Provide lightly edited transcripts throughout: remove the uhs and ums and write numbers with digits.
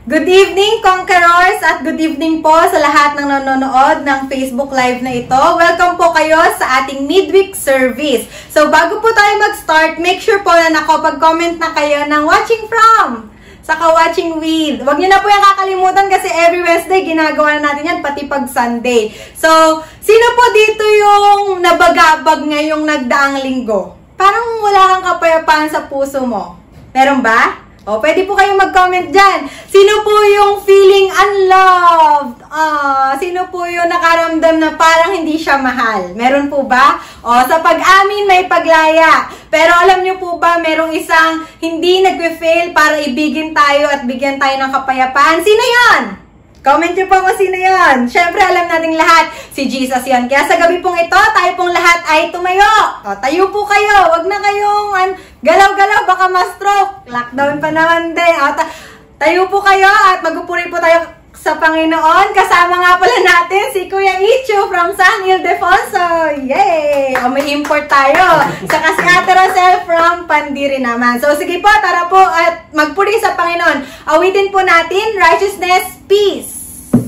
Good evening, Conquerors, at good evening po sa lahat ng nanonood ng Facebook Live na ito. Welcome po kayo sa ating midweek service. So, bago po tayo mag-start, make sure po na nakapag-comment na kayo ng watching from, saka watching with. Huwag niyo na po yung kakalimutan kasi every Wednesday ginagawa na natin yan, pati pag Sunday. So, sino po dito yung nabagabag ngayong nagdaang linggo? Parang wala kang kapayapaan sa puso mo. Meron ba? O, pwede po kayong mag-comment dyan. Sino po yung feeling unloved? Sino po yung nakaramdam na parang hindi siya mahal? Meron po ba? O, sa pag-amin may paglaya. Pero alam nyo po ba, merong isang hindi nagwe-fail para ibigin tayo at bigyan tayo ng kapayapaan? Sino yon? Comment nyo po kung sino yun. Siyempre, alam nating lahat, si Jesus yan. Kaya sa gabi pong ito, tayo pong lahat ay tumayo. O, tayo po kayo. Huwag na kayong galaw-galaw, baka ma-stroke. Lockdown pa naman din. O, tayo po kayo at magpupuri po tayo sa Panginoon. Kasama nga pala natin si Kuya Ichu from San Ildefonso. Yay! O, may import tayo. Saka si Ate Rosel from Pandiri naman. So, sige po, tara po at magpuri sa Panginoon. Awitin po natin, Righteousness, Peace.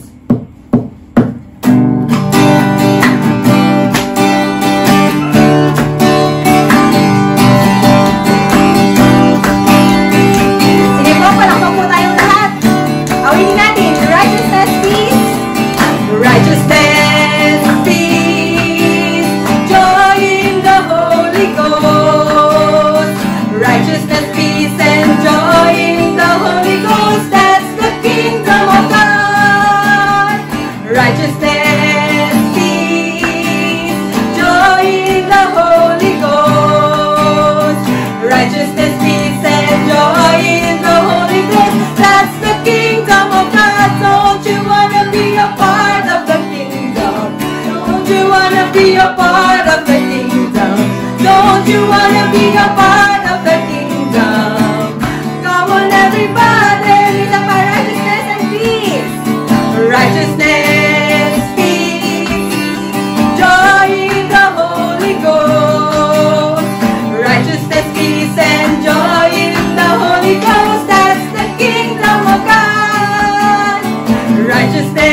Be a part of the kingdom. Don't you wanna be a part of the kingdom? Come on, everybody, lift up our righteousness and peace. Righteousness, peace, joy in the Holy Ghost. Righteousness, peace, and joy in the Holy Ghost. That's the kingdom of God. Righteousness.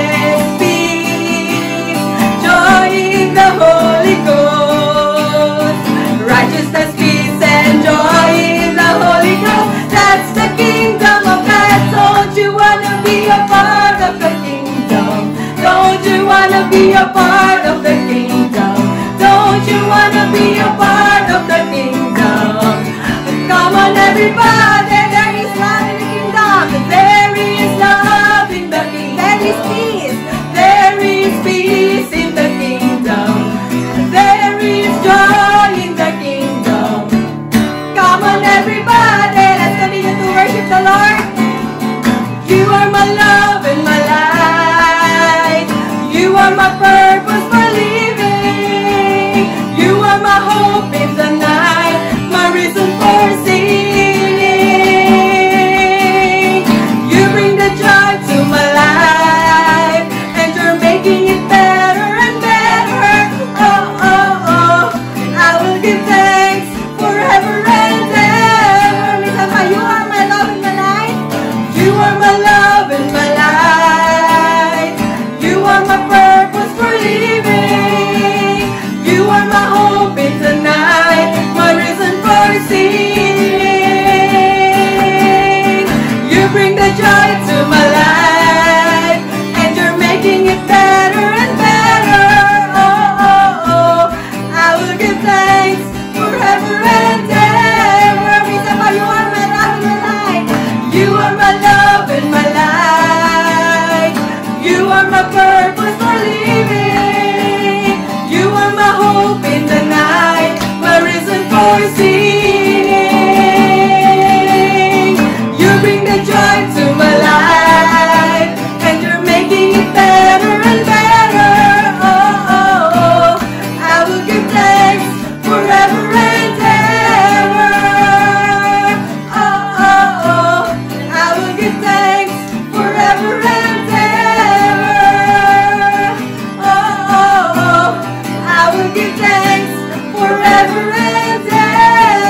Be a part of the kingdom. Don't you wanna be a part of the kingdom? Come on, everybody, there is love in the kingdom. There is love in the kingdom. There is peace. There is peace in the kingdom. There is joy in the kingdom. Come on, everybody, let's continue to worship the Lord. You are my love and my light. You are my purpose for living. You are my hope in the night, my reason for singing. You bring the joy to my life, and you're making it better and better. Oh, oh, oh, I will give thanks forever and ever. Because you are my love in my life. You are my love in my life. You are my purpose for living. You are my hope in the night, my reason for singing. You bring the joy to my life, and you're making it better and better. Oh, oh, oh, I will give thanks forever and ever. Because you are my love in my life. You are my love in my life. You are my purpose for living. You are my hope in the night, my reason for singing. You bring the joy to my life, and you're making it better and better. Oh, oh, oh, I will give thanks forever and ever. Oh, oh, oh, I will give thanks forever and ever. Oh, oh, oh, I will give thanks forever and ever.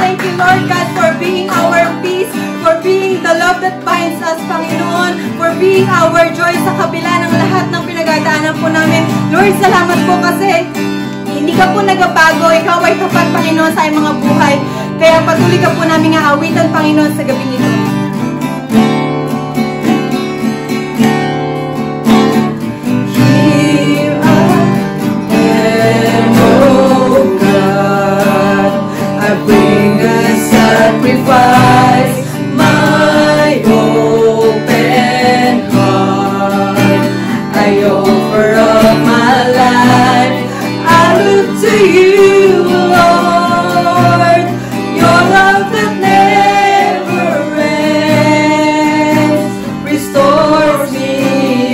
Thank you, Lord God, for being our peace, for being the love that binds us, Panginoon, for being our joy sa kabila ng lahat ng pinagdadaanan po namin. Lord, salamat po kasi hindi ka po nagbabago. Ikaw ay tapat, Panginoon, sa aming mga buhay. Kaya patuloy ka po namin aawitan, Panginoon, sa gabi nito. Sacrifice my open heart. I offer up my life. I look to you, Lord. Your love that never ends restores me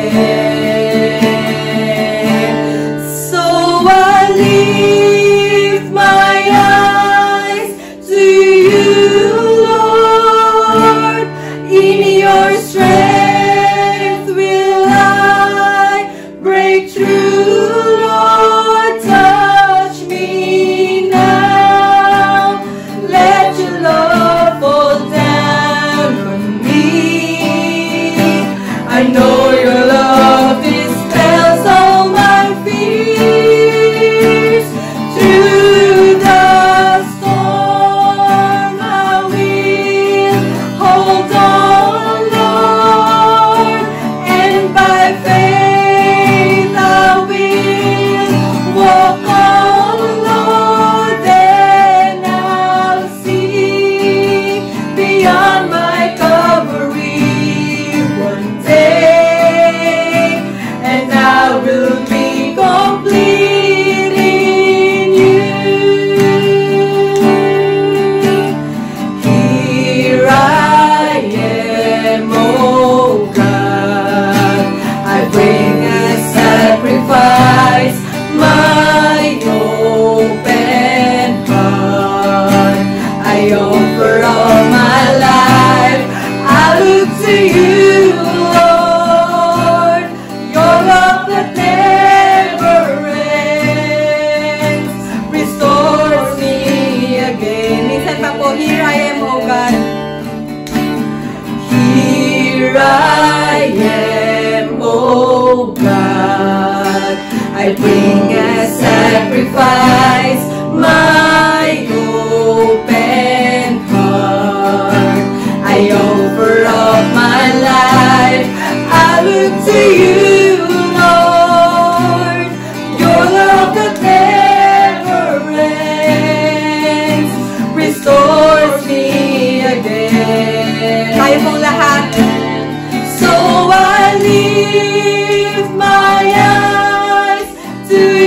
again. So I lift my eyes to you, Lord. In your strength will I break through, Lord. Touch me now. Let your love fall down on me. I know your love dispels all my fears. Through the storm I will hold on, Lord, and by faith I will walk on, Lord. Then I'll see beyond my covering one day, and I will be complete in you. Here I am, oh God. I bring a sacrifice, my open heart. I offer all my life. I look to you, Lord. Your love that never ends restores me again. Minsan pa po, here I am, oh God. Here I am, oh God. I bring a sacrifice, my open heart. I offer up my life. I look to you, Lord. Your love that never ends restores me again. Tayo pong lahat. So I lift my eyes to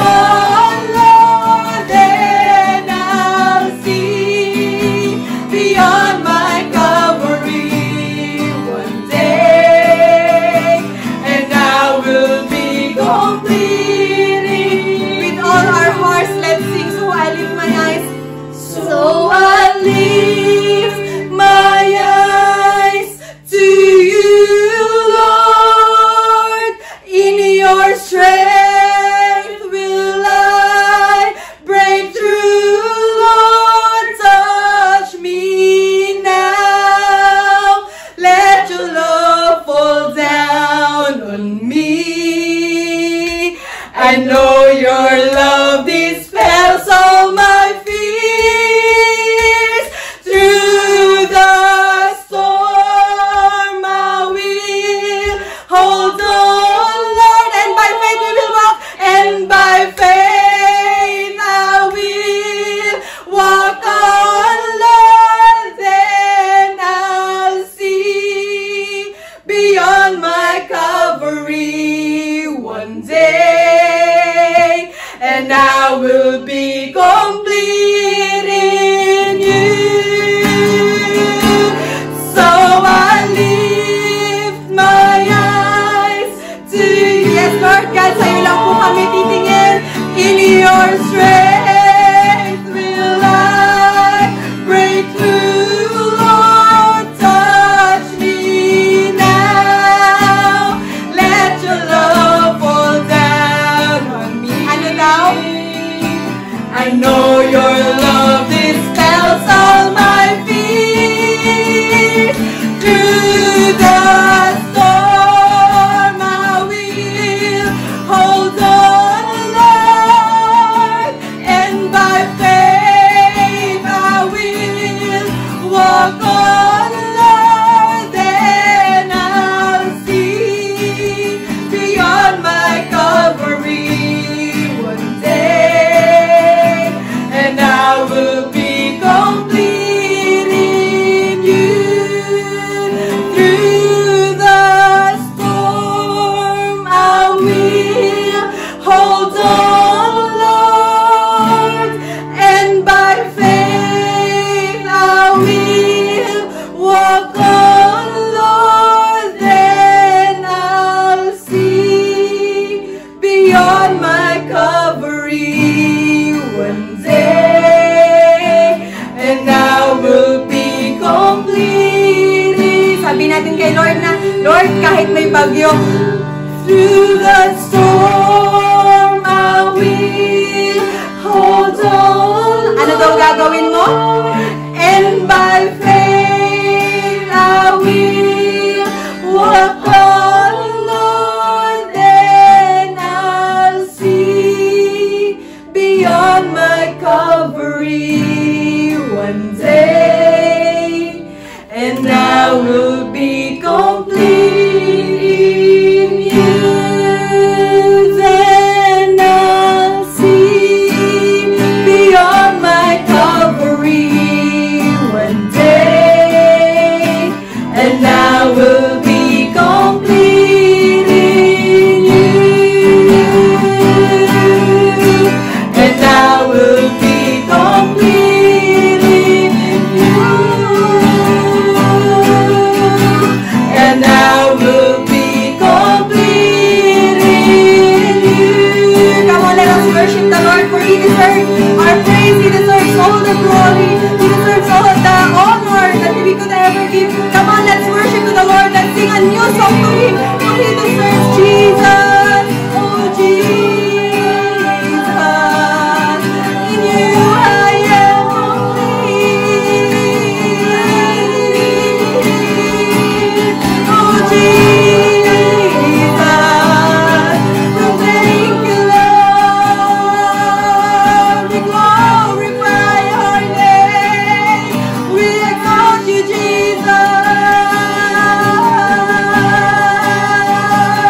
on, Lord, then I'll see beyond my Calvary one day, and I will be complete. With all our hearts, let's sing. So I lift my eyes. So I lift my eyes to you, Lord. In your strength will I break through, Lord. Touch me now. Let your love fall down on me. I know your love dispels all my fears. Through the storm I will hold on, Lord, and by faith we will walk, and by faith I will walk on, Lord, then I'll see beyond my Calvary one day, and I will be complete in you. So I lift my eyes to you. Yes, Lord God, sa'yo lang po kami titingin. In your strength will I break through, Lord. Touch me now. Let your love fall down on me. Ano daw? I know your love dispels all my fears. Through the storm I will hold on, Lord, and by faith I will walk on, Lord, then I'll see beyond my Calvary one day, and I will be complete in you. Through the storm I will hold on, Lord, and by faith I will walk on, Lord, then I'll see beyond my Calvary one day, and I will be complete. Sabi natin kay Lord na, Lord, kahit may bagyo, Through the storm I will hold on. ano daw gagawin mo? And by faith I will walk on, Lord, then I'll see beyond my Calvary one day, and I will be complete in you. Then I'll see beyond my Calvary one day, and I will be complete in you, and I will be complete in you, and I will be complete in you. Come on, let us worship the Lord, for He deserves our praise. He deserves all the glory. He deserves all the honor that we could ever give. Come on, let's worship to the Lord. Let's sing a new song to Him. For He deserves Jesus. Oh, Jesus. In you I am complete. Oh, Jesus. Oh, thank you, Lord. We glorify your name. We exalt you, Jesus.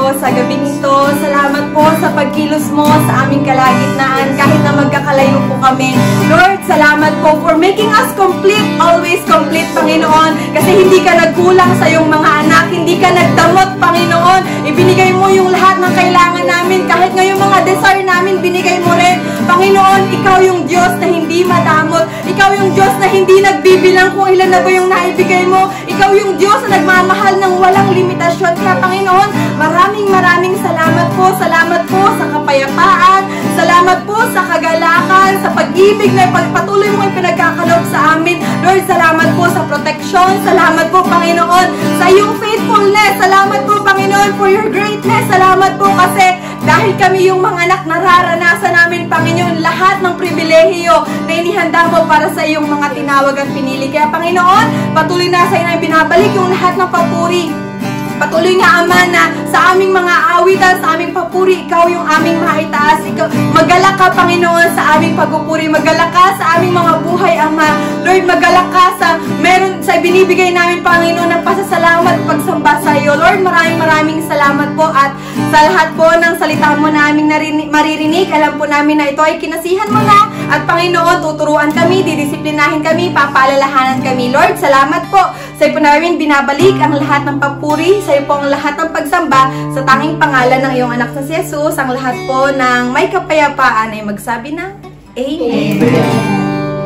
po sa gabing ito. Salamat po sa pagkilos mo sa aming kalagitnaan kahit na magkakalayo po kami. Lord, salamat po for making us complete, always complete, Panginoon. Kasi hindi ka nagkulang sa iyong mga anak, hindi ka nagdamot, Panginoon. Ibinigay mo yung lahat ng kailangan namin. Kahit ngayong mga desire namin, binigay mo rin. Panginoon, ikaw yung Diyos na hindi madamot. Ikaw yung Diyos na hindi nagbibilang kung ilan na ba yung naibigay mo. Ikaw yung Diyos na nagmamahal ng walang limitasyon. Kaya Panginoon, maraming salamat po. Salamat po sa kapayapaan. Salamat po sa kagalakan, sa pag-ibig na patuloy mo yung pinagkakaloob sa amin. Lord, salamat po sa protection. Salamat po, Panginoon, sa iyong faithfulness. Salamat po, Panginoon, for your greatness. Salamat po kasi dahil kami yung mga anak, nararanasan namin, Panginoon, lahat ng pribilehiyo na inihanda mo para sa iyong mga tinawag at pinili. Kaya, Panginoon, patuloy na sa inyo binabalik yung lahat ng papuri. Patuloy nga, Ama, na sa aming mga awitan, sa aming papuri, ikaw yung aming maitaas. Ikaw, magalak ka, Panginoon, sa aming pagpupuri. Magalak ka sa aming mga buhay, Ama. Lord, magalak ka sa binibigay namin, Panginoon, ng pasasalamat, pagsamba sa iyo. Lord, maraming salamat po at sa lahat po ng salita mo na aming maririnig, alam po namin na ito ay kinasihan mo na. At Panginoon, tuturuan kami, didisiplinahin kami, papaalalahanan kami. Lord, salamat po. Sa iyo po namin binabalik ang lahat ng papuri, sa iyo po ang lahat ng pagsamba, sa tanging pangalan ng iyong anak na si Jesus, ang lahat po ng may kapayapaan ay magsabi ng Amen. Amen.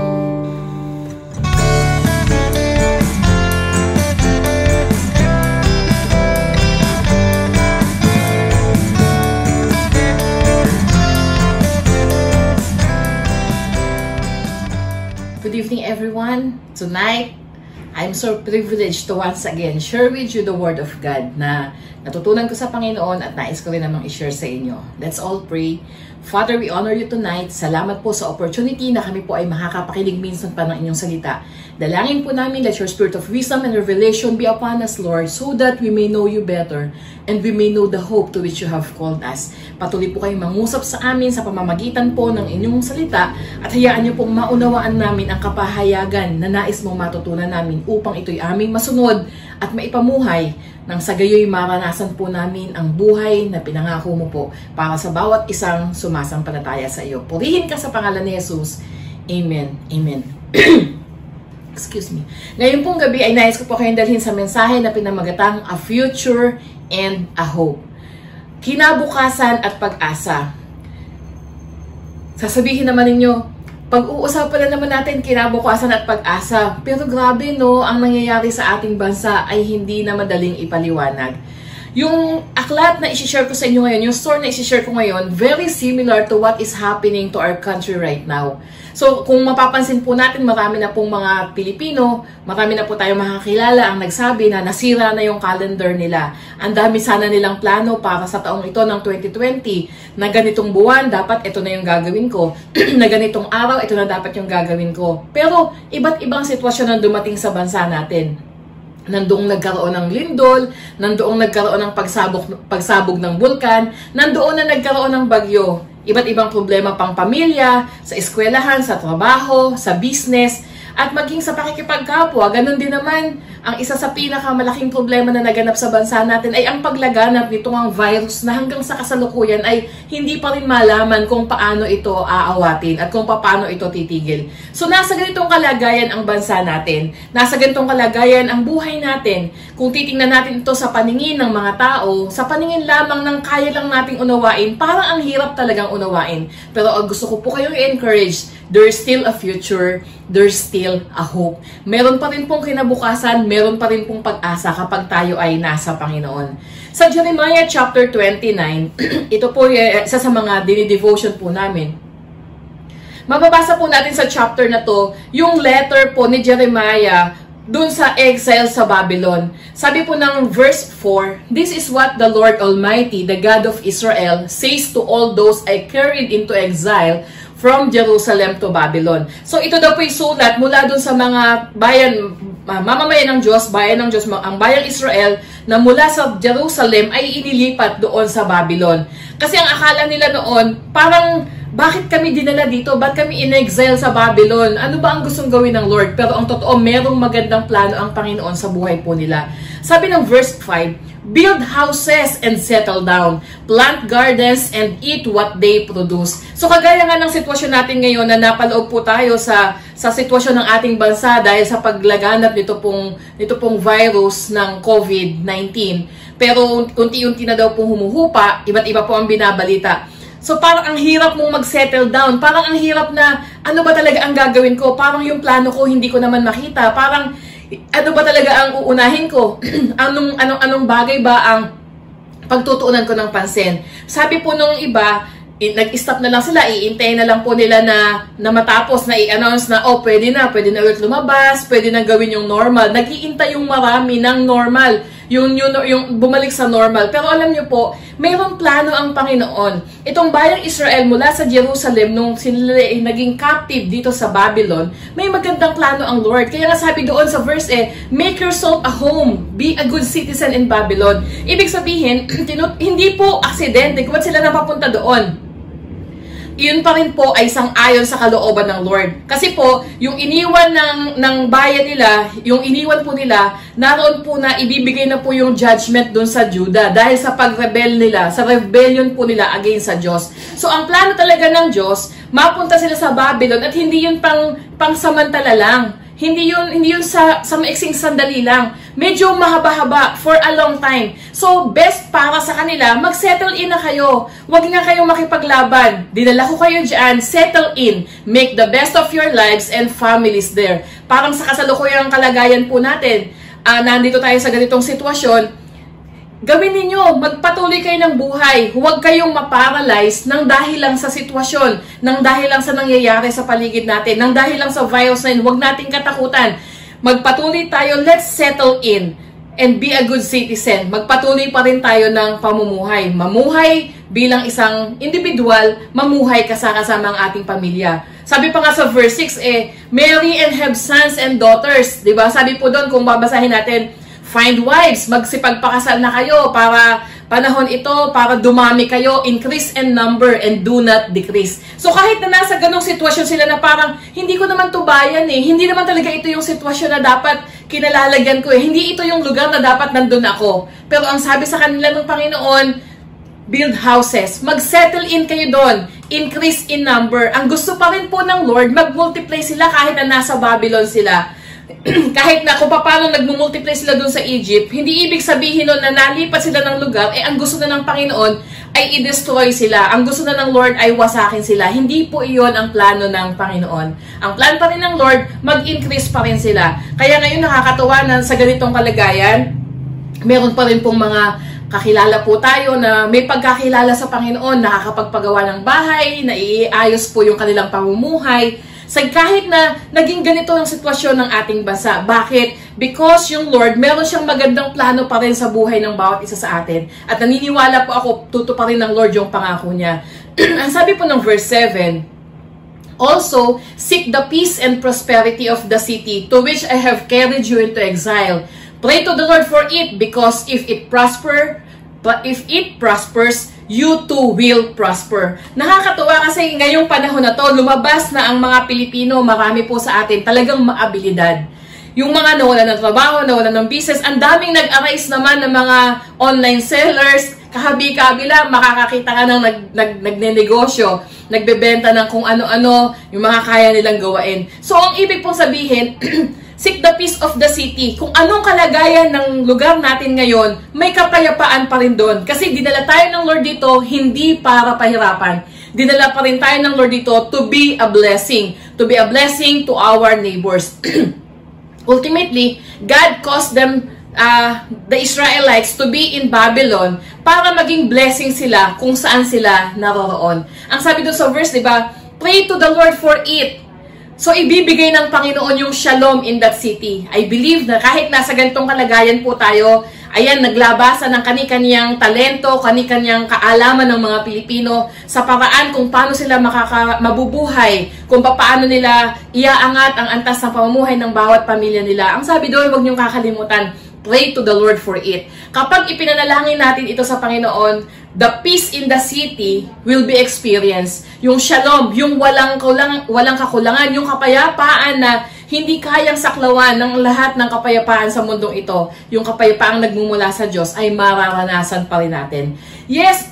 Good evening, everyone. Tonight, I'm so privileged to once again share with you the Word of God na natutunan ko sa Panginoon at nais ko rin namang i-share sa inyo. Let's all pray. Father, we honor you tonight. Salamat po sa opportunity na kami po ay makakapakinig minsan pa ng inyong salita. Dalangin po namin that your spirit of wisdom and revelation be upon us, Lord, so that we may know you better and we may know the hope to which you have called us. Patuloy po kayong mangusap sa amin sa pamamagitan po ng inyong salita at hayaan niyo pong maunawaan namin ang kapahayagan na nais mong matutunan namin upang ito'y aming masunod at maipamuhay nang sa gayo'y maranasan po namin ang buhay na pinangako mo po para sa bawat isang sumasampalataya sa iyo. Purihin ka sa pangalan ni Jesus. Amen. Amen. Excuse me. Ngayon pong gabi ay nais ko po kayong dalhin sa mensahe na pinamagatang A Future and a Hope. Kinabukasan at pag-asa. Sasabihin naman ninyo, pag-uusapan na naman natin kinabukasan at pag-asa. Pero grabe no, ang nangyayari sa ating bansa ay hindi na madaling ipaliwanag. Yung aklat na isi-share ko sa inyo ngayon, yung story na isi-share ko ngayon, very similar to what is happening to our country right now. So, kung mapapansin po natin, marami na pong mga Pilipino, marami na po tayong makakilala ang nagsabi na nasira na yung calendar nila. Ang dami sana nilang plano para sa taong ito ng 2020 na ganitong buwan, dapat ito na yung gagawin ko. Na ganitong araw, ito na dapat yung gagawin ko. Pero, iba't ibang sitwasyon ang dumating sa bansa natin. Nandoong nagkaroon ng lindol, nandoong nagkaroon ng pagsabog ng bulkan, nandoon na nagkaroon ng bagyo. Iba't ibang problema pang pamilya, sa eskwelahan, sa trabaho, sa business, at maging sa pakikipagkapwa. Ganon din naman, ang isa sa pinakamalaking problema na naganap sa bansa natin ay ang paglaganap nitong ang virus na hanggang sa kasalukuyan ay hindi pa rin malaman kung paano ito aawatin at kung paano ito titigil. So nasa ganitong kalagayan ang bansa natin, nasa ganitong kalagayan ang buhay natin. Kung titingnan natin ito sa paningin ng mga tao, sa paningin lamang ng kaya lang nating unawain, parang ang hirap talagang unawain. Pero gusto ko po kayong i-encourage, there's still a future, there's still a hope. Meron pa rin pong kinabukasan, meron pa rin pong pag-asa kapag tayo ay nasa Panginoon. Sa Jeremiah chapter 29, ito po isa sa mga dinidevotion po namin. Mababasa po natin sa chapter na to, yung letter po ni Jeremiah dun sa exile sa Babylon. Sabi po ng verse 4, "This is what the Lord Almighty, the God of Israel, says to all those I carried into exile from Jerusalem to Babylon." So ito daw po yung sulat mula dun sa mga bayan, mamamayan ng Diyos, bayan ng Diyos, ang bayang Israel na mula sa Jerusalem ay inilipat doon sa Babylon. Kasi ang akala nila noon, parang bakit kami dinala dito? Ba't kami in-exile sa Babylon? Ano ba ang gustong gawin ng Lord? Pero ang totoo, merong magandang plano ang Panginoon sa buhay po nila. Sabi ng verse 5, build houses and settle down, plant gardens and eat what they produce. So kagaya nga ng sitwasyon natin ngayon na napaloob po tayo sa sitwasyon ng ating bansa dahil sa paglaganap nito pong virus ng COVID-19. Pero unti-unti na daw pong humuhupa, iba't iba po ang binabalita. So parang ang hirap mong mag-settle down, parang ang hirap na ano ba talaga ang gagawin ko, parang yung plano ko hindi ko naman makita, parang ano ba talaga ang uunahin ko, anong bagay ba ang pagtutuunan ko ng pansin. Sabi po nung iba, nag-stop na lang sila, iintayin na lang po nila na matapos na i-announce na, oh, pwede na ulit lumabas, pwede na gawin yung normal. Nag-iintay yung marami ng normal, yung bumalik sa normal. Pero alam nyo po, mayroong plano ang Panginoon. Itong bayang Israel mula sa Jerusalem, nung sila ay naging captive dito sa Babylon, may magandang plano ang Lord. Kaya nga sabi doon sa verse make yourself a home, be a good citizen in Babylon. Ibig sabihin, hindi po aksidente kung ba't sila napapunta doon. Yun pa rin po ay sang-ayon sa kalooban ng Lord. Kasi po, yung iniwan ng bayan nila, yung iniwan po nila, naroon po na ibibigay na po yung judgment dun sa Judah dahil sa pag-rebel nila, sa rebellion po nila against sa Diyos. So, ang plano talaga ng Diyos, mapunta sila sa Babylon at hindi yun pang samantala lang. Hindi yun sa maiksing sandali lang. Medyo mahaba-haba for a long time. So, best para sa kanila, mag-settle in na kayo. Huwag nga kayong makipaglaban. Dinala ko kayo dyan, settle in. Make the best of your lives and families there. Parang sa kasalukuyang kalagayan po natin, nandito tayo sa ganitong sitwasyon, gawin ninyo, magpatuloy kayo ng buhay. Huwag kayong maparalyze ng dahil lang sa sitwasyon, ng dahil lang sa nangyayari sa paligid natin, ng dahil lang sa virus na yun. Huwag nating katakutan. Magpatuloy tayo, let's settle in and be a good citizen. Magpatuloy pa rin tayo ng pamumuhay. Mamuhay bilang isang individual, mamuhay kasama ang ating pamilya. Sabi pa nga sa verse 6, marry and have sons and daughters. Diba? Sabi po doon, kung babasahin natin, find wives, magsipagpakasal na kayo para panahon ito, para dumami kayo, increase in number and do not decrease. So kahit na nasa ganong sitwasyon sila na parang, hindi ko naman to bayan hindi naman talaga ito yung sitwasyon na dapat kinalalagyan ko hindi ito yung lugar na dapat nandun ako. Pero ang sabi sa kanila ng Panginoon, build houses, mag-settle in kayo doon, increase in number. Ang gusto pa rin po ng Lord, mag-multiply sila kahit na nasa Babylon sila. Kahit na kung paano nagmumultiply sila dun sa Egypt, hindi ibig sabihin nun na nalipat sila ng lugar, ang gusto na ng Panginoon ay i-destroy sila. Ang gusto na ng Lord ay wasakin sila. Hindi po iyon ang plano ng Panginoon. Ang plan pa rin ng Lord, mag-increase pa rin sila. Kaya ngayon nakakatuwa na sa ganitong kalagayan, meron pa rin pong mga kakilala po tayo na may pagkakilala sa Panginoon, nakakapagpagawa ng bahay, naiayos po yung kanilang pamumuhay. So kahit na naging ganito ang sitwasyon ng ating bansa. Bakit? Because yung Lord, meron siyang magandang plano pa rin sa buhay ng bawat isa sa atin. At naniniwala po ako, tutuparin ng Lord yung pangako niya. Ang sabi po ng verse 7, also, seek the peace and prosperity of the city to which I have carried you into exile. Pray to the Lord for it, because if it prospers, you too will prosper. Nakakatuwa kasi ngayong panahon na to, lumabas na ang mga Pilipino, marami po sa atin, talagang maabilidad. Yung mga nawalan ng trabaho, nawalan ng business, ang daming nag-arise naman ng mga online sellers, kahabi-kabila, makakakita ka ng nagnenegosyo, nagbebenta ng kung ano-ano, yung mga kaya nilang gawain. So, ang ibig pong sabihin, seek the peace of the city. Kung anong kalagayan ng lugar natin ngayon, may kapayapaan pa rin doon. Kasi dinala tayo ng Lord dito, hindi para pahirapan. Dinala pa rin tayo ng Lord dito to be a blessing. To be a blessing to our neighbors. Ultimately, God caused them, the Israelites, to be in Babylon para maging blessing sila kung saan sila naroroon. Ang sabi doon sa verse, diba? Pray to the Lord for it. So, ibibigay ng Panginoon yung shalom in that city. I believe na kahit nasa ganitong kalagayan po tayo, ayan, naglabasan ng kani-kaniyang talento, kani-kaniyang kaalaman ng mga Pilipino sa paraan kung paano sila mabubuhay, kung paano nila iaangat ang antas ng pamumuhay ng bawat pamilya nila. Ang sabi doon, huwag niyong kakalimutan, pray to the Lord for it. Kapag ipinanalangin natin ito sa Panginoon, the peace in the city will be experienced. Yung shalom, yung walang kakulangan, yung kapayapaan na hindi kayang saklawan ng lahat ng kapayapaan sa mundong ito. Yung kapayapaang nagmumula sa Diyos ay mararanasan pa rin natin. Yes,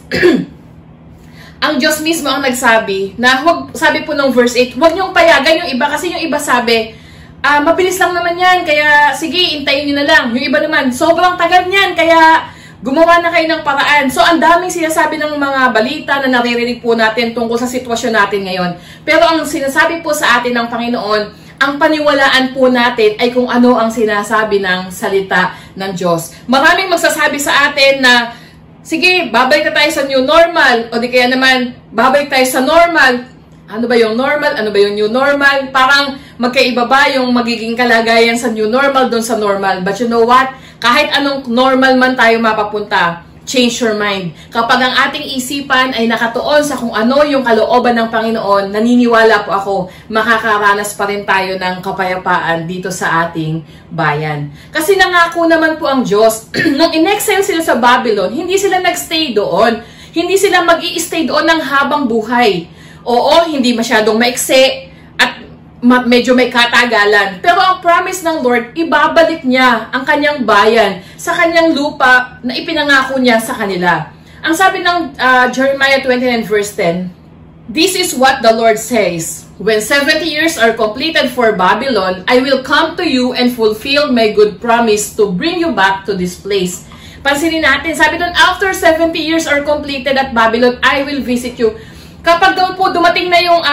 ang Diyos mismo ang nagsabi na sabi po ng verse 8, huwag niyong payagan yung iba kasi yung iba sabi, mabilis lang naman yan, kaya sige, intayin niyo na lang. Yung iba naman, sobrang tagal niyan, kaya gumawa na kayo ng paraan. So, ang daming sinasabi ng mga balita na naririnig po natin tungkol sa sitwasyon natin ngayon. Pero ang sinasabi po sa atin ng Panginoon, ang paniwalaan po natin ay kung ano ang sinasabi ng salita ng Diyos. Maraming magsasabi sa atin na, sige, babalik na tayo sa new normal. O di kaya naman, babalik tayo sa normal. Ano ba yung normal? Ano ba yung new normal? Parang magkaiba ba yung magiging kalagayan sa new normal doon sa normal? But you know what? Kahit anong normal man tayo mapapunta, change your mind. Kapag ang ating isipan ay nakatuon sa kung ano yung kalooban ng Panginoon, naniniwala po ako, makakaranas pa rin tayo ng kapayapaan dito sa ating bayan. Kasi nangako naman po ang Diyos, nung in-exile sila sa Babylon, hindi sila nagstay doon. Hindi sila mag-i-stay doon ng habang buhay. Oo, hindi masyadong maiksi at medyo may katagalan. Pero ang promise ng Lord, ibabalik niya ang kanyang bayan sa kanyang lupa na ipinangako niya sa kanila. Ang sabi ng Jeremiah 29 verse 10, "This is what the Lord says, when 70 years are completed for Babylon, I will come to you and fulfill my good promise to bring you back to this place." Pansinin natin, sabi doon, after 70 years are completed at Babylon, I will visit you. Kapag daw po dumating na yung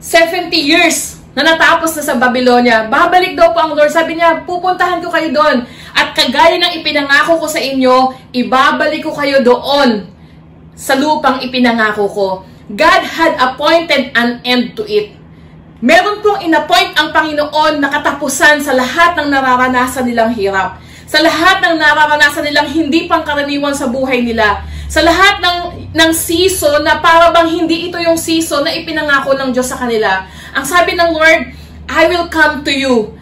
70 years na natapos na sa Babylonia, babalik daw po ang Lord. Sabi niya, pupuntahan ko kayo doon. At kagaya ng ipinangako ko sa inyo, ibabalik ko kayo doon sa lupang ipinangako ko. God had appointed an end to it. Meron pong inappoint ang Panginoon na katapusan sa lahat ng nararanasan nilang hirap. Sa lahat ng nararanasan nilang hindi pangkaraniwan sa buhay nila. Sa lahat ng season na para bang hindi ito yung season na ipinangako ng Diyos sa kanila. Ang sabi ng Lord, I will come to you.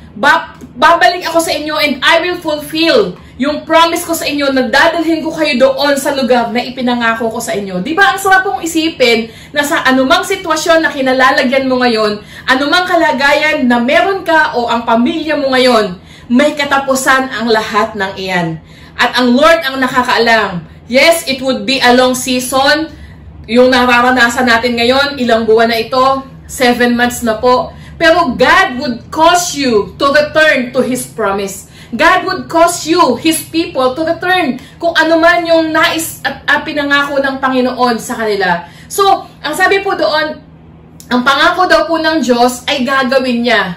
Babalik ako sa inyo and I will fulfill yung promise ko sa inyo na dadalhin ko kayo doon sa lugar na ipinangako ko sa inyo. Di ba ang sarap pong isipin na sa anumang sitwasyon na kinalalagyan mo ngayon, anumang kalagayan na meron ka o ang pamilya mo ngayon, may katapusan ang lahat ng iyan. At ang Lord ang nakakaalam. Yes, it would be a long season. Yung nararanasan natin ngayon, ilang buwan na ito, 7 months na po. Pero God would cause you to return to His promise. God would cause you, His people, to return kung ano man yung nais at pinangako ng Panginoon sa kanila. So, ang sabi po doon, ang pangako daw po ng Diyos ay gagawin niya.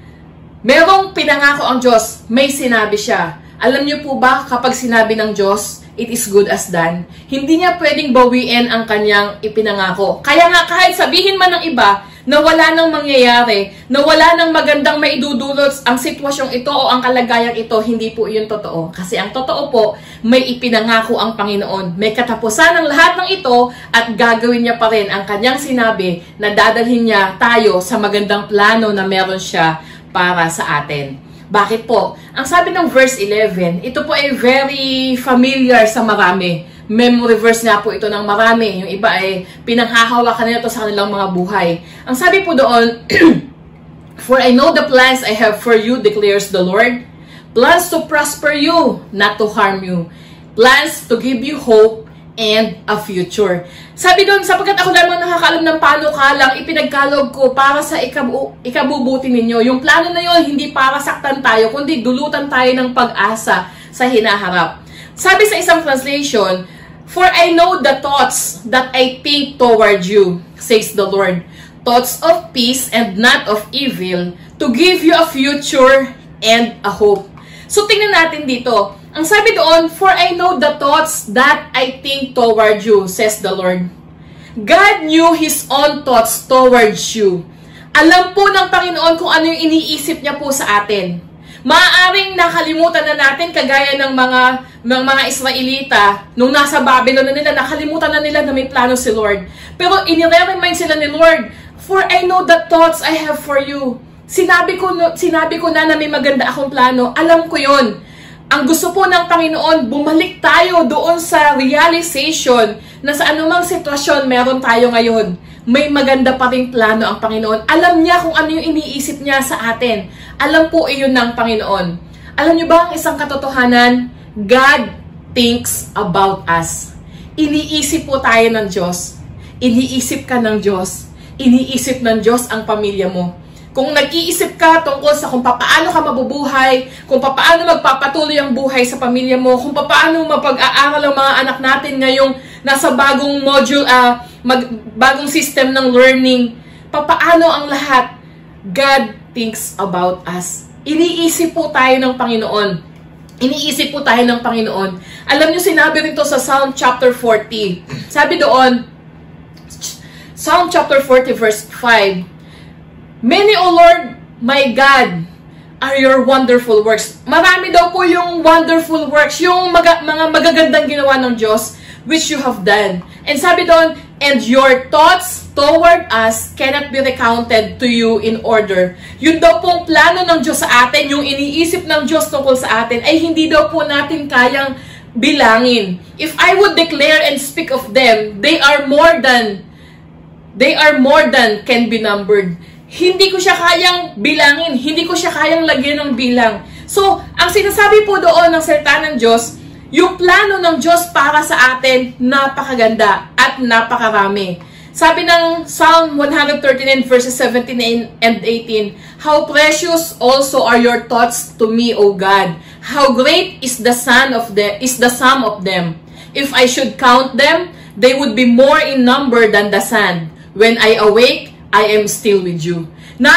Merong pinangako ang Diyos, may sinabi siya. Alam niyo po ba kapag sinabi ng Diyos, it is good as done. Hindi niya pwedeng bawiin ang kanyang ipinangako. Kaya nga kahit sabihin man ng iba na wala nang mangyayari, na wala nang magandang maidudulot ang sitwasyong ito o ang kalagayang ito, hindi po yun totoo. Kasi ang totoo po, may ipinangako ang Panginoon. May katapusan ng lahat ng ito at gagawin niya pa rin ang kanyang sinabi na dadalhin niya tayo sa magandang plano na meron siya para sa atin. Bakit po? Ang sabi ng verse 11, ito po ay very familiar sa marami. Memory verse nga po ito ng marami. Yung iba ay pinanghahawakan nila ito sa kanilang mga buhay. Ang sabi po doon, "For I know the plans I have for you, declares the Lord. Plans to prosper you, not to harm you. Plans to give you hope and a future." Sabi doon, sapagkat ako lamang nakakaalam ng panukalang ipinagkaloob ko para sa ikabubuti ninyo. Yung plano na yon hindi para saktan tayo, kundi dulutan tayo ng pag-asa sa hinaharap. Sabi sa isang translation, "For I know the thoughts that I think toward you, says the Lord. Thoughts of peace and not of evil, to give you a future and a hope." So tingnan natin dito. Ang sabi doon, "For I know the thoughts that I think toward you," says the Lord. God knew His own thoughts towards you. Alam po ng Panginoon kung ano yung iniisip niya po sa atin. Maaaring nakalimutan na natin kagaya ng mga Israelita nung nasa Babylon na nila, nakalimutan na nila na may plano si Lord. Pero inire-remind sila ni Lord, "For I know the thoughts I have for you." Sinabi ko na may maganda akong plano. Alam ko yon. Ang gusto po ng Panginoon, bumalik tayo doon sa realization na sa anumang sitwasyon meron tayo ngayon. may maganda pa ring plano ang Panginoon. Alam niya kung ano yung iniisip niya sa atin. Alam po iyon ng Panginoon. Alam niyo ba ang isang katotohanan? God thinks about us. Iniisip po tayo ng Diyos. Iniisip ka ng Diyos. Iniisip ng Diyos ang pamilya mo. Kung nag-iisip ka tungkol sa kung paano ka mabubuhay, kung paano magpapatuloy ang buhay sa pamilya mo, kung paano mapag-aaral ang mga anak natin ngayong nasa bagong module, bagong system ng learning, paano ang lahat, God thinks about us. Iniisip po tayo ng Panginoon. Iniisip po tayo ng Panginoon. Alam niyo, sinabi rito sa Psalm chapter 40. Sabi doon, Psalm chapter 40 verse 5, Many, O Lord, my God, are your wonderful works. Marami daw po yung wonderful works, yung mga magagandang ginawa ng Diyos, which you have done. And sabi doon, and your thoughts toward us cannot be recounted to you in order. Yun daw pong plano ng Diyos sa atin, yung iniisip ng Diyos tungkol sa atin, ay hindi daw po natin kayang bilangin. If I would declare and speak of them, they are more than can be numbered. Hindi ko siya kayang bilangin, hindi ko siya kayang lagyan ng bilang. So, ang sinasabi po doon ng salita ng Diyos, yung plano ng Diyos para sa atin, napakaganda at napakarami. Sabi ng Psalm 139 verses 17 and 18, How precious also are your thoughts to me, O God. How great is the sum of them. If I should count them, they would be more in number than the sand. When I awake, I am still with you.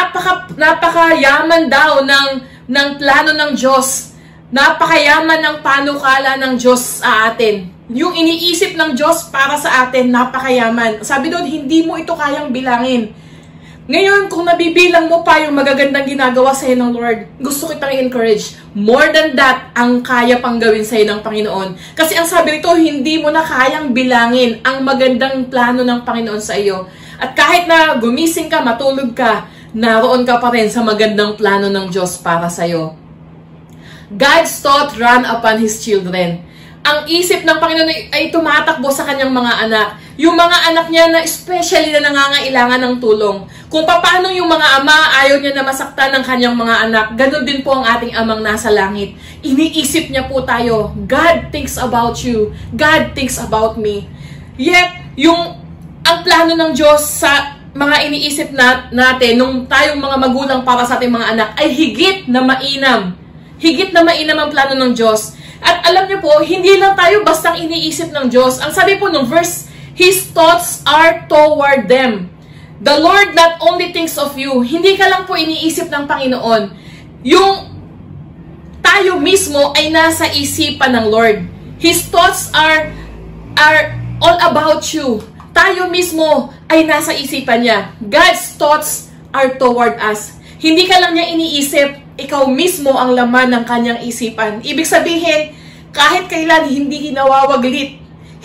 Napakayaman daw ng plano ng Diyos. Napakayaman ng panukala ng Diyos sa atin. Yung iniisip ng Diyos para sa atin, napakayaman. Sabi doon, hindi mo ito kayang bilangin. Ngayon, kung nabibilang mo pa yung magagandang ginagawa sa'yo ng Lord, gusto kitang i-encourage. More than that, ang kaya pang gawin sa'yo ng Panginoon. Kasi ang sabi nito, hindi mo na kayang bilangin ang magandang plano ng Panginoon sa iyo. At kahit na gumising ka, matulog ka, naroon ka pa rin sa magandang plano ng Diyos para sa'yo. God's thought run upon His children. Ang isip ng Panginoon ay tumatakbo sa kanyang mga anak. Yung mga anak niya na especially na nangangailangan ng tulong. Kung paano yung mga ama ayaw niya na masaktan ng kanyang mga anak, ganun din po ang ating amang nasa langit. Iniisip niya po tayo, God thinks about you. God thinks about me. Yet, ang plano ng Diyos sa mga iniisip natin nung tayong mga magulang para sa ating mga anak ay higit na mainam. Higit na mainam ang plano ng Diyos. At alam niyo po, hindi lang tayo bastang iniisip ng Diyos. Ang sabi po ng verse, His thoughts are toward them. The Lord not only thinks of you, hindi ka lang po iniisip ng Panginoon. Yung tayo mismo ay nasa isipan ng Lord. His thoughts are all about you. Tayo mismo ay nasa isipan niya. God's thoughts are toward us. Hindi ka lang niya iniisip, ikaw mismo ang laman ng kanyang isipan. Ibig sabihin, kahit kailan hindi nawawaglit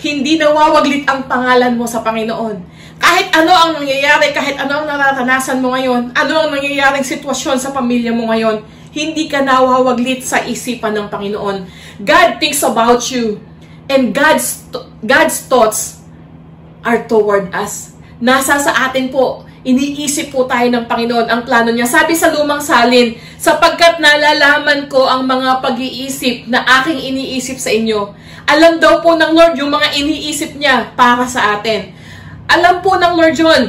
ang pangalan mo sa Panginoon. Kahit ano ang nangyayari, kahit ano ang nararanasan mo ngayon, ano ang nangyayaring sitwasyon sa pamilya mo ngayon, hindi ka nawawaglit sa isipan ng Panginoon. God thinks about you. And God's thoughts are toward us. Nasa sa atin po, iniisip po tayo ng Panginoon ang plano niya. Sabi sa lumang salin, sapagkat nalalaman ko ang mga pag-iisip na aking iniisip sa inyo. Alam daw po ng Lord yung mga iniisip niya para sa atin. Alam po ng Lord yun.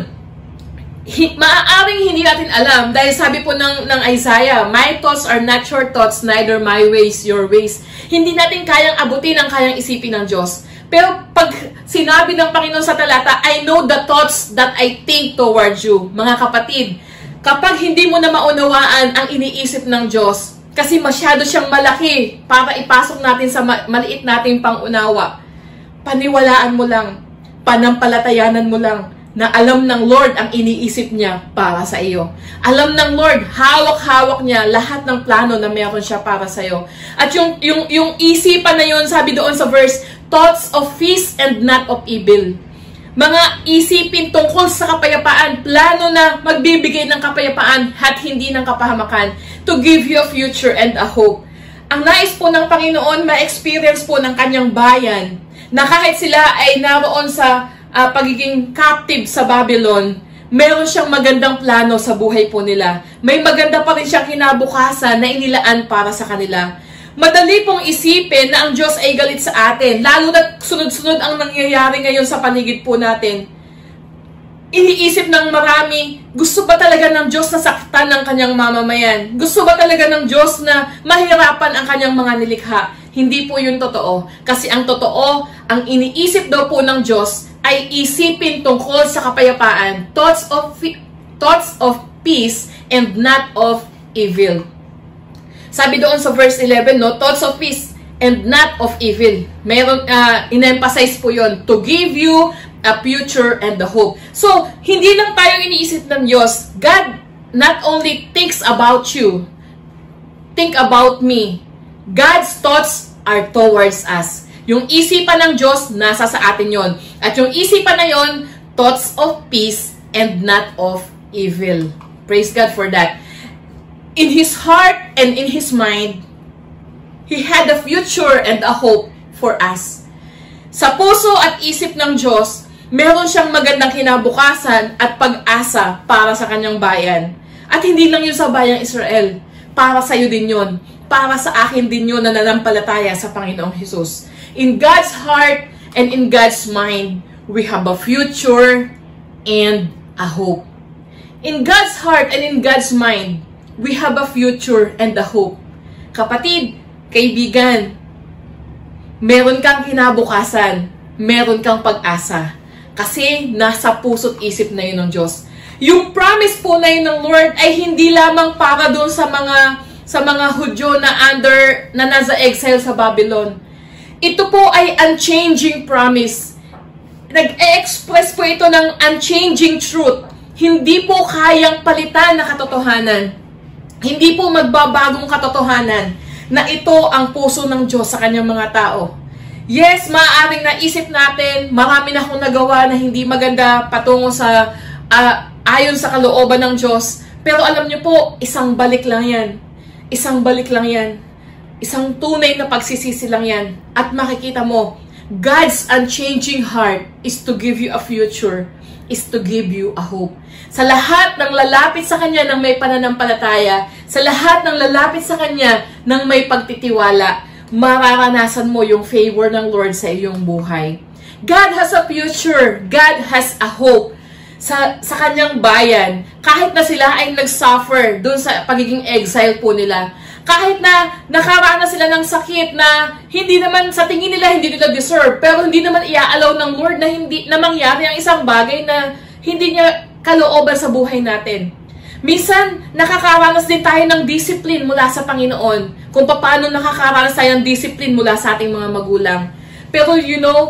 Maaaring hindi natin alam dahil sabi po ng Isaiah, My thoughts are not your thoughts, neither my ways your ways. Hindi natin kayang abutin ang kayang isipin ng Diyos. Pero pag sinabi ng Panginoon sa talata, I know the thoughts that I think towards you. Mga kapatid, kapag hindi mo na maunawaan ang iniisip ng Diyos, kasi masyado siyang malaki para ipasok natin sa maliit nating pangunawa, paniwalaan mo lang, panampalatayanan mo lang, na alam ng Lord ang iniisip niya para sa iyo. Alam ng Lord, hawak-hawak niya lahat ng plano na meron siya para sa iyo. At yung isipan na yun, sabi doon sa verse, thoughts of peace and not of evil. Mga isipin tungkol sa kapayapaan, plano na magbibigay ng kapayapaan at hindi ng kapahamakan, to give you a future and a hope. Ang nais po ng Panginoon, ma-experience po ng kanyang bayan, na kahit sila ay naroon sa pagiging captive sa Babylon, meron siyang magandang plano sa buhay po nila. May maganda pa rin siyang kinabukasan na inilaan para sa kanila. Madali pong isipin na ang Diyos ay galit sa atin, lalo na sunod-sunod ang nangyayari ngayon sa paligid po natin. Iniisip ng marami, gusto ba talaga ng Diyos na saktan ng kanyang mamamayan? Gusto ba talaga ng Diyos na mahirapan ang kanyang mga nilikha? Hindi po yun totoo. Kasi ang totoo, ang iniisip daw po ng Diyos ay isipin tungkol sa kapayapaan, thoughts of peace and not of evil. Sabi doon sa verse 11, no, thoughts of peace and not of evil. Meron, in-emphasize po yun, to give you a future and the hope. So, hindi lang tayo iniisip ng Diyos. God not only thinks about you, think about me. God's thoughts are towards us. Yung isipan ng Diyos, nasa sa atin yon. At yung isipan na yon, thoughts of peace and not of evil. Praise God for that. In His heart and in His mind, He had a future and a hope for us. Sa puso at isip ng Diyos, meron siyang magandang kinabukasan at pag-asa para sa kanyang bayan. At hindi lang yun sa bayang Israel. Para sa iyo din yun. Para sa akin din yun na nanampalataya sa Panginoong Jesus. In God's heart and in God's mind, we have a future and a hope. In God's heart and in God's mind, we have a future and a hope. Kapatid, kaibigan, meron kang kinabukasan, meron kang pag-asa. Kasi nasa puso't isip na yun ng Diyos. Yung promise po na yun ng Lord ay hindi lamang para doon sa mga Hudyo na nasa exile sa Babylon. Ito po ay unchanging promise. Nag-e-express po ito ng unchanging truth. Hindi po kayang palitan na katotohanan. Hindi po magbabagong katotohanan na ito ang puso ng Diyos sa kanyang mga tao. Yes, maaaring naisip natin, marami na akong nagawa na hindi maganda patungo sa ayon sa kalooban ng Diyos. Pero alam niyo po, isang balik lang yan. Isang balik lang yan. Isang tunay na pagsisisi lang yan. At makikita mo, God's unchanging heart is to give you a future, is to give you a hope. Sa lahat ng lalapit sa Kanya ng may pananampalataya, sa lahat ng lalapit sa Kanya ng may pagtitiwala, mararanasan mo yung favor ng Lord sa iyong buhay. God has a future. God has a hope sa kanyang bayan. Kahit na sila ay nag-suffer doon sa pagiging exile po nila. Kahit na nakaranas sila ng sakit na hindi naman sa tingin nila hindi nila deserve, pero hindi naman iaalaw ng Lord na mangyari ang isang bagay na hindi niya kalooban sa buhay natin. Minsan, nakakaranas din tayo ng discipline mula sa Panginoon. Kung paano nakakaranas tayo ng discipline mula sa ating mga magulang. Pero you know,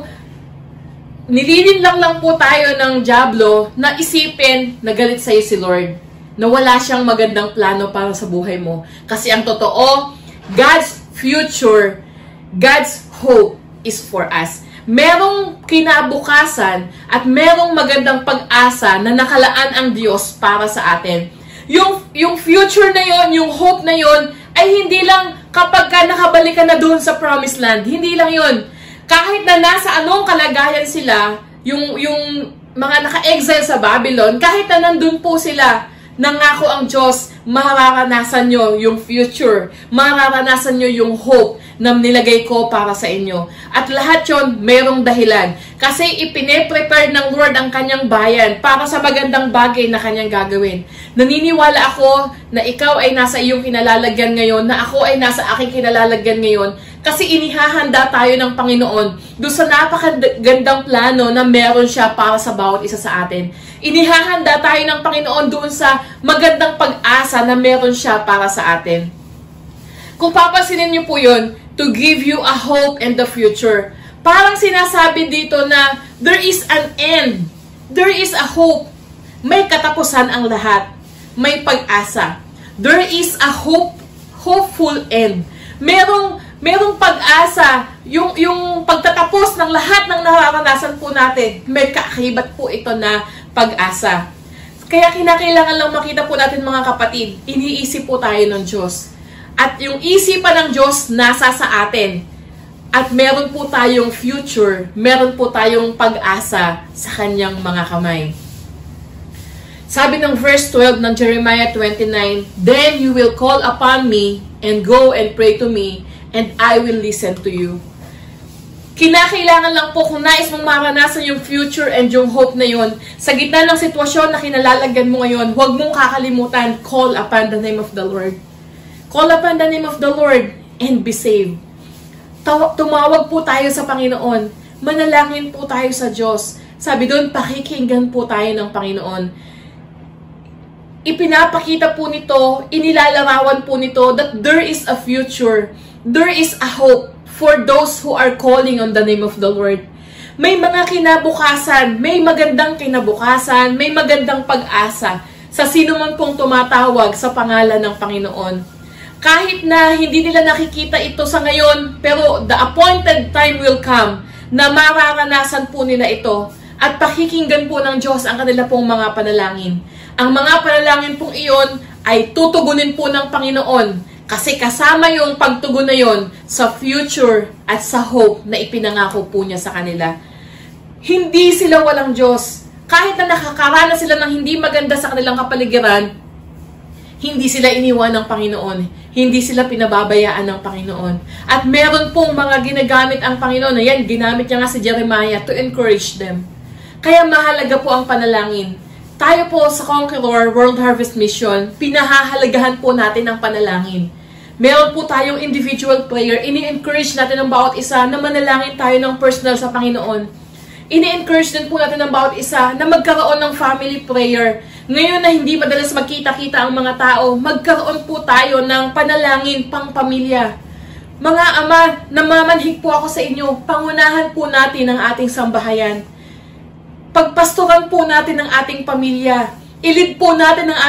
nililin lang po tayo ng dyablo na isipin na galit sa'yo si Lord. Na wala siyang magandang plano para sa buhay mo. Kasi ang totoo, God's future, God's hope is for us. Merong kinabukasan at merong magandang pag-asa na nakalaan ang Diyos para sa atin. Yung future na yon, yung hope na yon, ay hindi lang kapag ka nakabalik ka na doon sa promised land. Hindi lang yon. Kahit na nasa anong kalagayan sila, yung mga naka-exile sa Babylon, kahit na nandun po sila, nangako ang Diyos, mararanasan nyo yung future, mararanasan nyo yung hope na nilagay ko para sa inyo. At lahat yon merong dahilan. Kasi ipine-prepare ng Lord ang kanyang bayan para sa magandang bagay na kanyang gagawin. Naniniwala ako na ikaw ay nasa iyong kinalalagyan ngayon, na ako ay nasa aking kinalalagyan ngayon, kasi inihahanda tayo ng Panginoon doon sa napakagandang plano na meron siya para sa bawat isa sa atin. Inihahanda tayo ng Panginoon doon sa magandang pag-asa na meron siya para sa atin. Kung papansinin niyo po yun, to give you a hope and the future. Parang sinasabi dito na there is an end. There is a hope. May katapusan ang lahat. May pag-asa. There is a hopeful end. Merong pag-asa. Yung pagtatapos ng lahat ng nararanasan po natin, may kaakibat po ito na pag-asa. Kaya kinakailangan lang makita po natin mga kapatid, iniisip po tayo ng Diyos. At yung isipan ng Diyos nasa sa atin. At meron po tayong future, meron po tayong pag-asa sa kanyang mga kamay. Sabi ng verse 12 ng Jeremiah 29, "Then you will call upon me and go and pray to me, and I will listen to you." Kinakailangan lang po kung nais mong maranasan yung future and yung hope na yun, sa gitna ng sitwasyon na kinalalagyan mo ngayon, huwag mong kakalimutan, call upon the name of the Lord. Call upon the name of the Lord and be saved. Tumawag po tayo sa Panginoon. Manalangin po tayo sa Diyos. Sabi doon, pakikinggan po tayo ng Panginoon. Ipinapakita po nito, inilalarawan po nito that there is a future, there is a hope for those who are calling on the name of the Lord. May mga kinabukasan, may magandang kinabukasan, may magandang pag-asa sa sino man pong tumatawag sa pangalan ng Panginoon. Kahit na hindi nila nakikita ito sa ngayon, pero the appointed time will come na mararanasan po nila ito at pakikinggan po ng Diyos ang kanila pong mga panalangin. Ang mga panalangin pong iyon ay tutugunin po ng Panginoon kasi kasama yung pagtugon na yon sa future at sa hope na ipinangako po niya sa kanila. Hindi sila walang Diyos. Kahit na nakakaranas sila ng hindi maganda sa kanilang kapaligiran, hindi sila iniwan ng Panginoon. Hindi sila pinababayaan ng Panginoon. At meron pong mga ginagamit ang Panginoon. Ayan, ginamit niya nga si Jeremiah to encourage them. Kaya mahalaga po ang panalangin. Tayo po sa Conqueror World Harvest Mission, pinahahalagahan po natin ang panalangin. Meron po tayong individual prayer. Ini-encourage natin ang bawat isa na manalangin tayo ng personal sa Panginoon. Ini-encourage din po natin ang bawat isa na magkaroon ng family prayer. Ngayon na hindi madalas magkita-kita ang mga tao, magkaroon po tayo ng panalangin pang pamilya. Mga ama, namamanhik po ako sa inyo, pangunahan po natin ang ating sambahayan. Pagpastoran po natin ang ating pamilya. Ilid po natin ang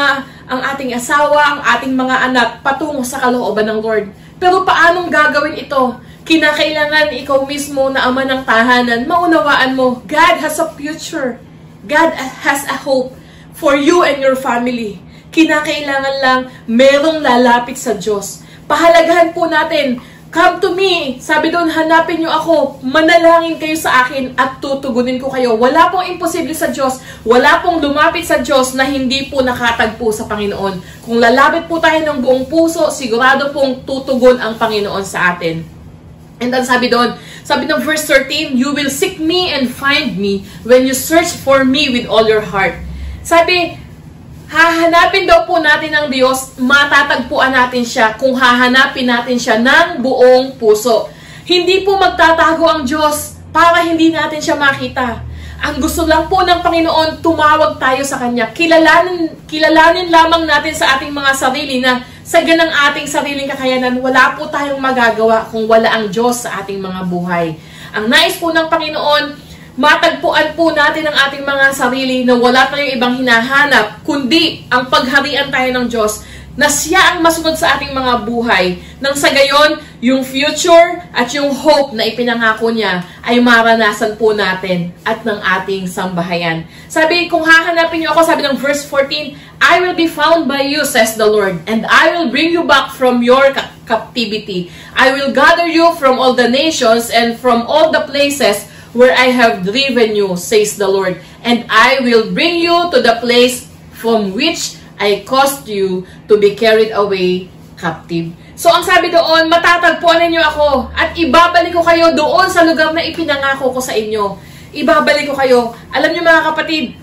ating asawa, ang ating mga anak patungo sa kalooban ng Lord. Pero paanong gagawin ito? Kinakailangan ikaw mismo na ama ng tahanan, maunawaan mo, God has a future. God has a hope for you and your family. Kinakailangan lang merong lalapit sa Diyos. Pahalagahan po natin, come to me. Sabi doon, hanapin niyo ako, manalangin kayo sa akin at tutugunin ko kayo. Wala pong imposible sa Diyos. Wala pong lumapit sa Diyos na hindi po nakatagpo sa Panginoon. Kung lalapit po tayo ng buong puso, sigurado pong tutugon ang Panginoon sa atin. And then sabi doon, sabi ng verse 13, "You will seek me and find me when you search for me with all your heart." Sabi, hahanapin daw po natin ang Diyos, matatagpuan natin siya kung hahanapin natin siya ng buong puso. Hindi po magtatago ang Diyos para hindi natin siya makita. Ang gusto lang po ng Panginoon, tumawag tayo sa Kanya. Kilalanin lamang natin sa ating mga sarili na sa ganang ating sariling kakayanan, wala po tayong magagawa kung wala ang Diyos sa ating mga buhay. Ang nais po ng Panginoon, matagpuan po natin ang ating mga sarili na wala tayong ibang hinahanap, kundi ang pagharian tayo ng Diyos na siya ang masunod sa ating mga buhay. Nang sa gayon, yung future at yung hope na ipinangako niya ay maranasan po natin at ng ating sambahayan. Sabi, kung hahanapin niyo ako, sabi ng verse 14, "I will be found by you, says the Lord, and I will bring you back from your captivity. I will gather you from all the nations and from all the places where I have driven you, says the Lord, and I will bring you to the place from which I caused you to be carried away captive." So, ang sabi doon, matatagpuan ninyo ako at ibabalik ko kayo doon sa lugar na ipinangako ko sa inyo. Ibabalik ko kayo. Alam niyo mga kapatid,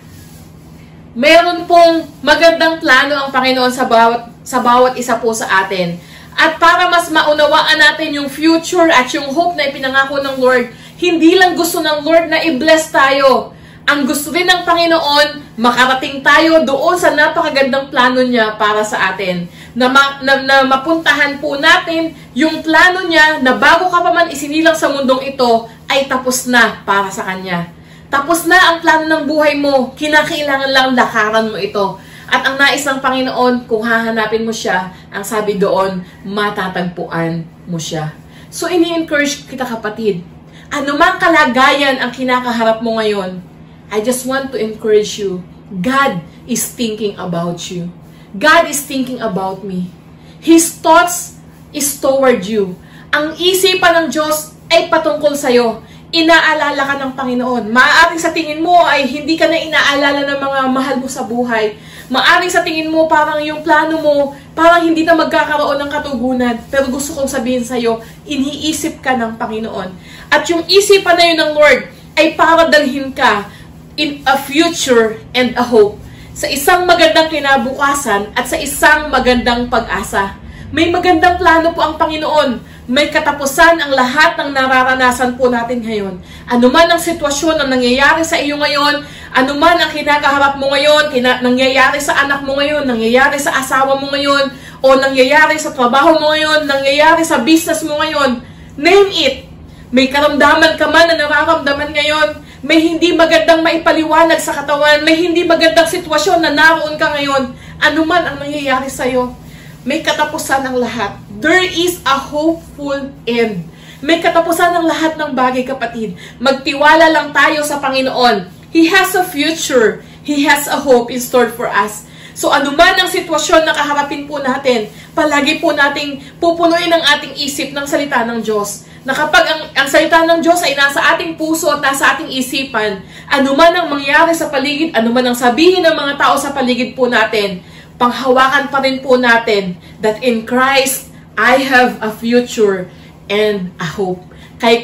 meron pong magandang plano ang Panginoon sa bawat isa po sa atin. At para mas maunawaan natin yung future at yung hope na ipinangako ng Lord, hindi lang gusto ng Lord na i-bless tayo. Ang gusto rin ng Panginoon, makarating tayo doon sa napakagandang plano niya para sa atin. Na mapuntahan po natin yung plano niya na bago ka pa man isinilang sa mundong ito, ay tapos na para sa Kanya. Tapos na ang plano ng buhay mo, kinakailangan lang lakaran mo ito. At ang nais ng Panginoon, kung hahanapin mo siya, ang sabi doon, matatagpuan mo siya. So, ini-encourage kita kapatid. Ano mang kalagayan ang kinakaharap mo ngayon, I just want to encourage you. God is thinking about you. God is thinking about me. His thoughts is toward you. Ang isipan ng Diyos ay patungkol sa'yo. Inaalala ka ng Panginoon. Maaaring sa tingin mo ay hindi ka na inaalala ng mga mahal mo sa buhay. Maaaring sa tingin mo parang yung plano mo, parang hindi na magkakaroon ng katugunan. Pero gusto kong sabihin sa'yo, iniisip ka ng Panginoon. At yung isipan na yun ng Lord ay para dalhin ka in a future and a hope. Sa isang magandang kinabukasan at sa isang magandang pag-asa. May magandang plano po ang Panginoon. May katapusan ang lahat ng nararanasan po natin ngayon. Anuman ang sitwasyon na nangyayari sa iyo ngayon, anuman ang kinakaharap mo ngayon, nangyayari sa anak mo ngayon, nangyayari sa asawa mo ngayon, o nangyayari sa trabaho mo ngayon, nangyayari sa business mo ngayon, name it. May karamdaman ka man na nararamdaman ngayon, may hindi magandang maipaliwanag sa katawan, may hindi magandang sitwasyon na naroon ka ngayon, anuman ang nangyayari sa iyo, may katapusan ang lahat. There is a hopeful end. May katapusan ng lahat ng bagay, kapatid. Magtiwala lang tayo sa Panginoon. He has a future. He has a hope in store for us. So anuman ang sitwasyon na kaharapin po natin, palagi po nating pupunuin ang ating isip ng salita ng Diyos. Na kapag ang salita ng Diyos ay nasa ating puso at nasa ating isipan, anuman ang mangyari sa paligid, anuman ang sabihin ng mga tao sa paligid po natin, panghawakan pa rin po natin that in Christ, I have a future and a hope. Kay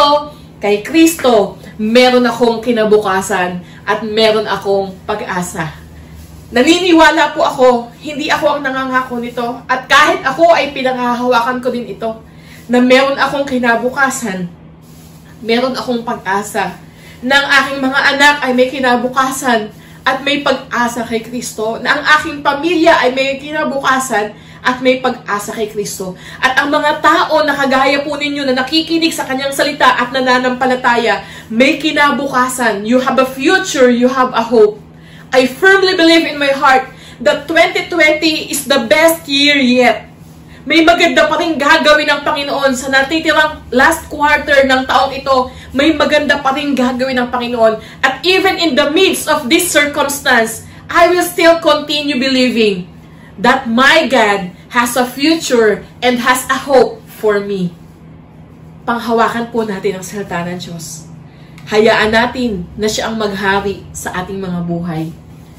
Kristo, meron akong kinabukasan at meron akong pag-asa. Naniniwala po ako, hindi ako ang nangangako nito. At kahit ako ay pinanghahawakan ko din ito, na meron akong kinabukasan, meron akong pag-asa, na ang aking mga anak ay may kinabukasan at may pag-asa kay Kristo, na ang aking pamilya ay may kinabukasan at may pag-asa kay Kristo. At ang mga tao na kagaya po ninyo na nakikinig sa kanyang salita at nananampalataya, may kinabukasan. You have a future, you have a hope. I firmly believe in my heart that 2020 is the best year yet. May maganda pa rin gagawin ng Panginoon sa natitirang last quarter ng taong ito. May maganda pa rin gagawin ng Panginoon. At even in the midst of this circumstance, I will still continue believing that my God has a future and has a hope for me. Panghawakan po natin ang salita ng Diyos. Hayaan natin na siya ang maghari sa ating mga buhay.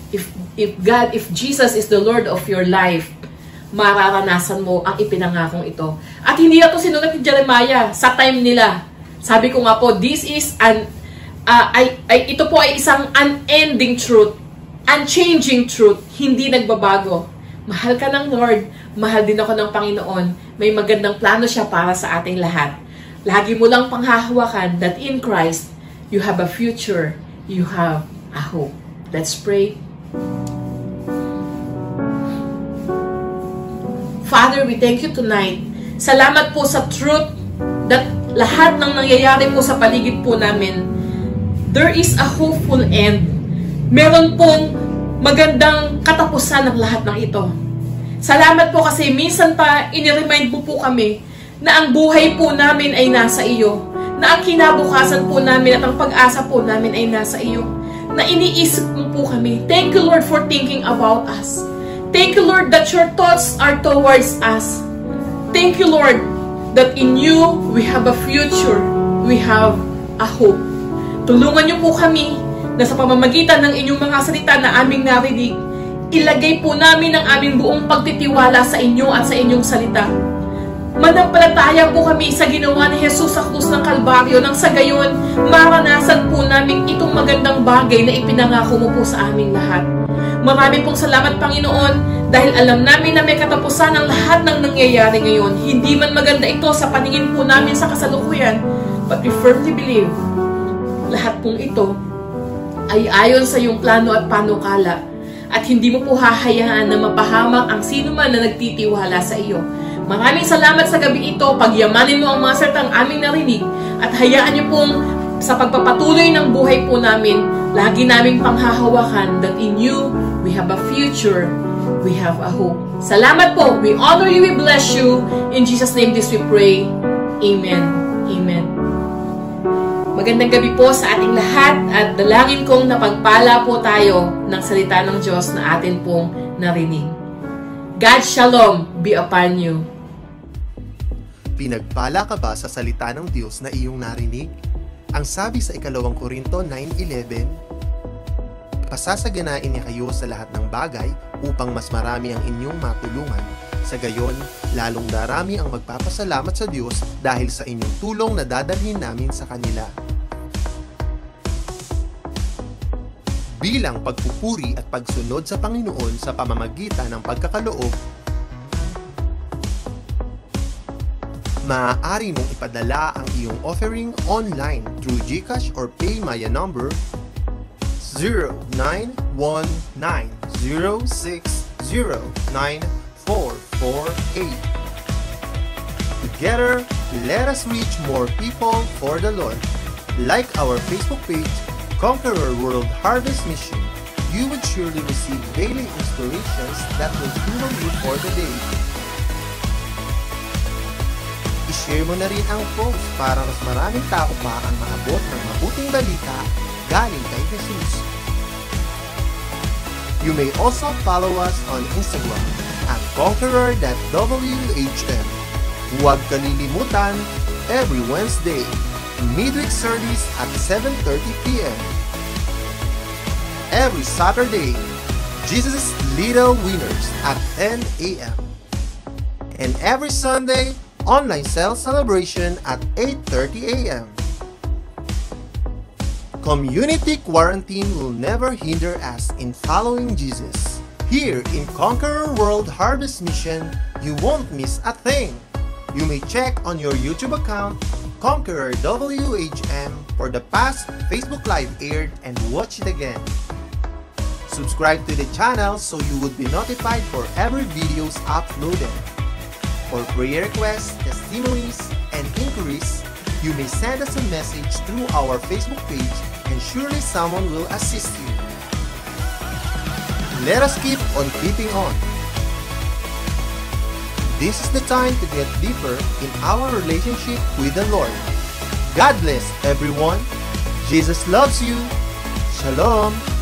If Jesus is the Lord of your life, mararanasan mo ang ipinangakong ito. At hindi na ito sinulat ni Jeremiah sa time nila. Sabi ko nga po, this is ito po ay isang unending truth, unchanging truth, hindi nagbabago. Mahal ka ng Lord, mahal din ako ng Panginoon. May magandang plano siya para sa ating lahat. Lagi mo lang panghahawakan that in Christ, you have a future, you have a hope. Let's pray. Father, we thank you tonight. Salamat po sa truth that lahat ng nangyayari po sa paligid po namin, there is a hopeful end. Meron pong magandang katapusan ng lahat ng ito. Salamat po kasi minsan pa iniremind mo po kami na ang buhay po namin ay nasa iyo. Na ang kinabukasan po namin at ang pag-asa po namin ay nasa iyo. Na iniisip mo po kami. Thank you, Lord, for thinking about us. Thank you, Lord, that your thoughts are towards us. Thank you, Lord, that in you we have a future. We have a hope. Tulungan niyo po kami na sa pamamagitan ng inyong mga salita na aming narinig, ilagay po namin ang aming buong pagtitiwala sa inyo at sa inyong salita. Manampalataya po kami sa ginawa ni Jesus sa krus ng Kalbaryo nang sa gayon, maranasan po namin itong magandang bagay na ipinangako mo po sa aming lahat. Marami pong salamat, Panginoon, dahil alam namin na may katapusan ang lahat ng nangyayari ngayon. Hindi man maganda ito sa paningin po namin sa kasalukuyan, but we firmly believe lahat pong ito ay ayon sa iyong plano at panukala at hindi mo po hahayaan na mapahamak ang sino man na nagtitiwala sa iyo. Maraming salamat sa gabi ito. Pagyamanin mo ang mga salitang aming narinig at hayaan niyo pong sa pagpapatuloy ng buhay po namin, lagi naming panghahawakan that in you, we have a future, we have a hope. Salamat po. We honor you, we bless you. In Jesus' name this we pray. Amen. Amen. Magandang gabi po sa ating lahat at dalangin kong napagpala po tayo ng salita ng Diyos na atin pong narinig. God shalom be upon you. Pinagpala ka ba sa salita ng Diyos na iyong narinig? Ang sabi sa 2 Korinto 9:11, pasasaganain niya kayo sa lahat ng bagay upang mas marami ang inyong matulungan. Sa gayon, lalong darami ang magpapasalamat sa Diyos dahil sa inyong tulong na dadalhin namin sa kanila. Bilang pagpupuri at pagsunod sa Panginoon sa pamamagitan ng pagkakaloob, maaari mong ipadala ang iyong offering online through GCash or PayMaya number 0919-060-9448. Together, let us reach more people for the Lord. Like our Facebook page, Conqueror World Harvest Mission, you would surely receive daily inspirations that will fuel you for the day. I-share mo na rin ang post para mas maraming tao pa ang maabot ng mabuting balita galing kay Jesus. You may also follow us on Instagram at conqueror.whm. Huwag kalilimutan, every Wednesday, midweek service at 7:30 p.m. Every Saturday, Jesus' Little Winners at 10 a.m. And every Sunday, online cell celebration at 8:30 a.m. Community quarantine will never hinder us in following Jesus. Here in Conqueror World Harvest Mission, you won't miss a thing. You may check on your YouTube account, Conqueror WHM, for the past Facebook Live aired and watch it again. Subscribe to the channel so you would be notified for every videos uploaded. For prayer requests, testimonies, and inquiries, you may send us a message through our Facebook page and surely someone will assist you. Let us keep on keeping on. This is the time to get deeper in our relationship with the Lord. God bless everyone. Jesus loves you. Shalom.